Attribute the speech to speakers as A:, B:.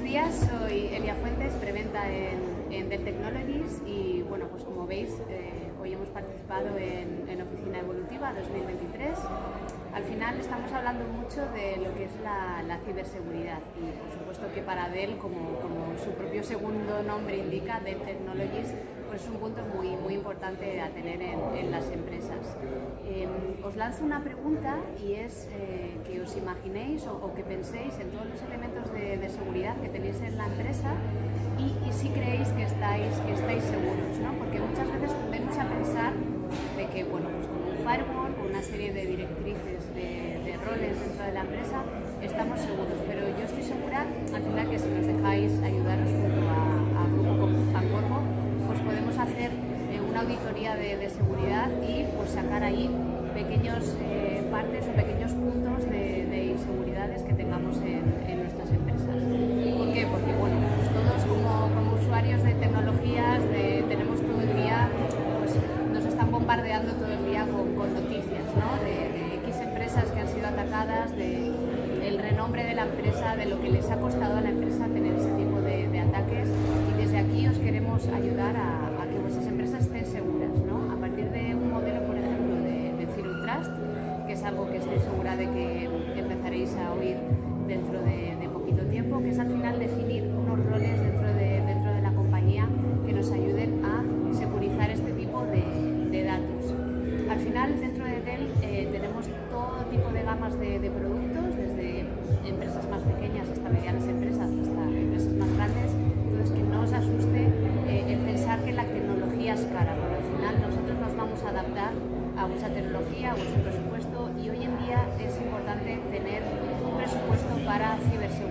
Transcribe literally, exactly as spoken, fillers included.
A: días, soy Elia Fuentes, preventa en, en Dell Technologies y bueno, pues como veis, eh, hoy hemos participado en, en Oficina Evolutiva dos mil veintitrés. Al final estamos hablando mucho de lo que es la, la ciberseguridad y por supuesto que para Dell, como, como su propio segundo nombre indica, Dell Technologies, pues es un punto muy, muy importante a tener en, en las empresas. Eh, os lanzo una pregunta y es eh, que os imaginéis o, o que penséis en todos los elementos de, de seguridad que tenéis en la empresa y, y si creéis que estáis, que estáis seguros, ¿no? Porque muchas veces tendemos a pensar de que, bueno, pues con un firewall, con una serie de directrices, de, de roles dentro de la empresa, estamos seguros, pero yo estoy segura, al final, que si nos dejáis ayudaros junto a, a Grupo como Pancorbo, pues podemos hacer eh, una auditoría de, de seguridad y pues sacar ahí pequeños eh, partes o pequeños puntos de, de inseguridades que tengamos en, en nuestras empresas. ¿Por qué? Porque bueno, pues todos como, como usuarios de tecnologías de, tenemos todo el día, pues nos están bombardeando todo el día con, con noticias, ¿no? De, de X empresas que han sido atacadas, de el renombre de la empresa, de lo que les ha costado a la empresa tener ese tipo de, de ataques, y desde aquí os queremos ayudar a, a que vuestras empresas estén seguras, ¿no? A partir de un modelo, por ejemplo, de, de Zero Trust, que es algo que estoy segura de que empezaréis a oír dentro de, de poquito tiempo, que es al final definir unos roles dentro de, dentro de la compañía que nos ayuden a securizar este tipo de, de datos. Al final, dentro de Dell eh, tenemos todo tipo de gamas de, de productos, desde empresas más pequeñas hasta medianas empresas, hasta empresas más grandes. Entonces, que no os asuste eh, el pensar que la tecnología es cara, porque al final nosotros nos vamos a adaptar a vuestra tecnología, a vuestro presupuesto, y hoy en día es importante tener un presupuesto para ciberseguridad.